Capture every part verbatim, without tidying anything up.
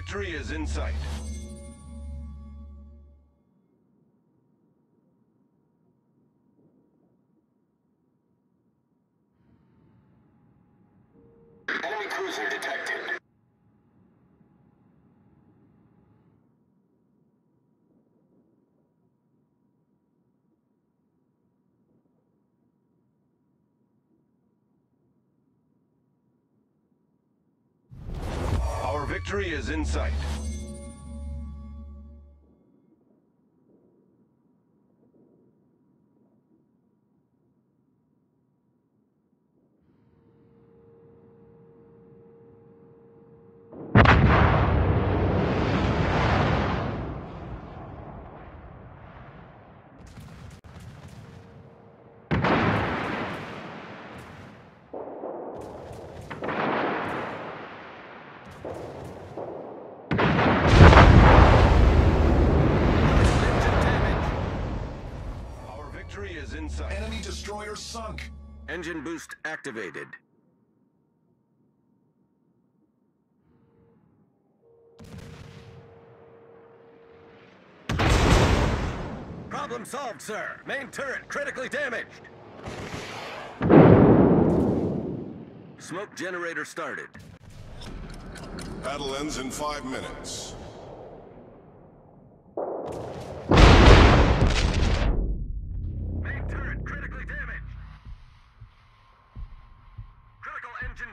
victory is in sight. Enemy cruiser detected. Our victory is in sight. Victory is in sight. Enemy destroyer sunk. Engine boost activated. Problem solved, sir. Main turret critically damaged. Smoke generator started. Battle ends in five minutes. Main turret critically damaged. Critical engine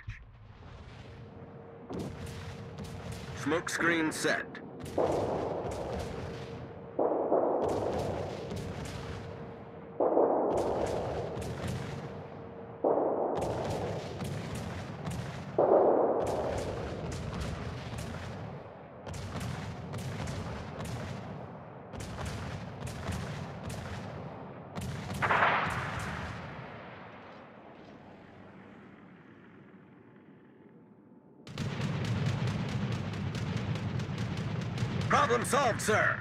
damage. Smoke screen set. Problem solved, sir.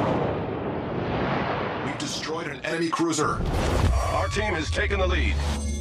We've destroyed an enemy cruiser. Our team has taken the lead.